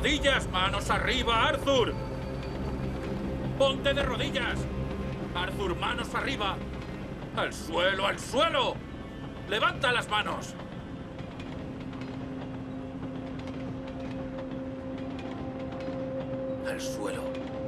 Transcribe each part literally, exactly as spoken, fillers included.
rodillas! ¡Manos arriba, Arthur! ¡Ponte de rodillas! Arthur, manos arriba. ¡Al suelo, al suelo! ¡Levanta las manos! Al suelo.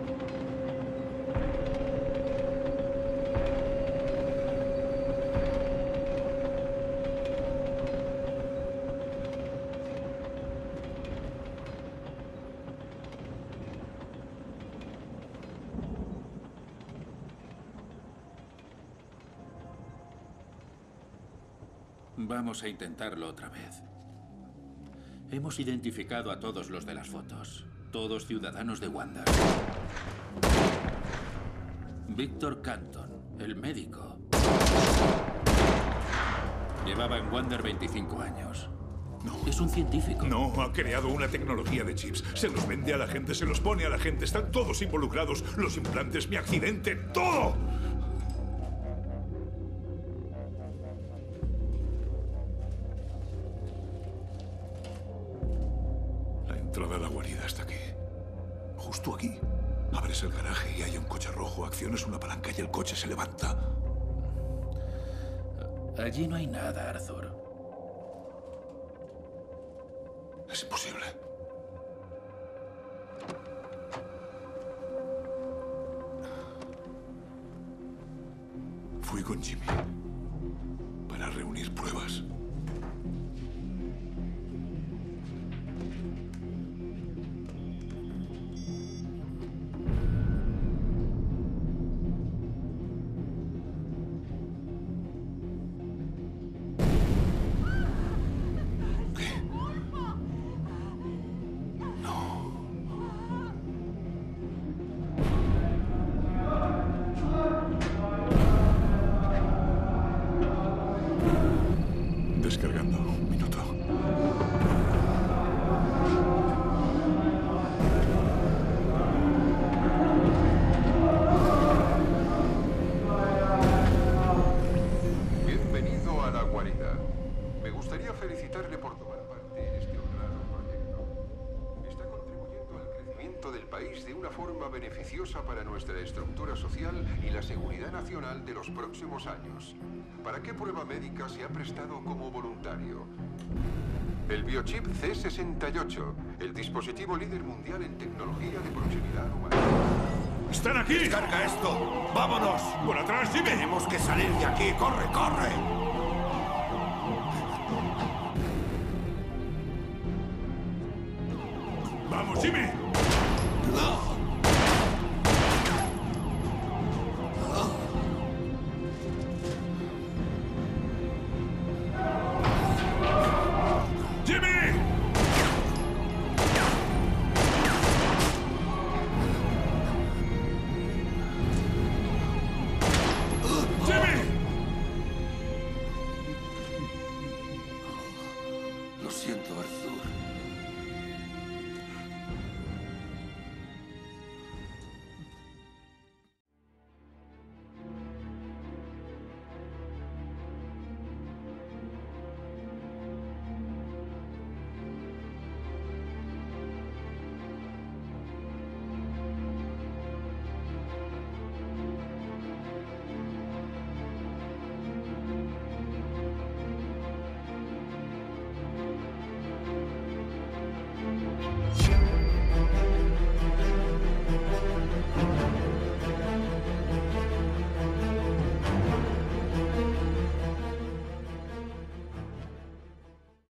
Vamos a intentarlo otra vez. Hemos identificado a todos los de las fotos. Todos ciudadanos de Wander. Víctor Canton, el médico. Llevaba en Wander veinticinco años. No. Es un científico. No, ha creado una tecnología de chips. Se los vende a la gente, se los pone a la gente. Están todos involucrados. Los implantes, mi accidente, ¡todo! La entrada a la guarida está aquí. Justo aquí. Abres el garaje y hay un coche rojo. Accionas una palanca y el coche se levanta. Allí no hay nada, Arthur. Es imposible. Fui con Jimmy para reunir pruebas. Descargando. Un minuto. Bienvenido a la guarida. Me gustaría felicitarle por tomar parte en este honrado proyecto. Está contribuyendo al crecimiento del país de una forma beneficiosa para nuestra estructura social y la seguridad nacional de los próximos años. ¿Para qué prueba médica se ha prestado como voluntario? El biochip C sesenta y ocho, el dispositivo líder mundial en tecnología de proximidad humana. ¡Están aquí! ¡Descarga esto! ¡Vámonos! ¡Por atrás, Jimmy! ¡Tenemos que salir de aquí! ¡Corre, corre!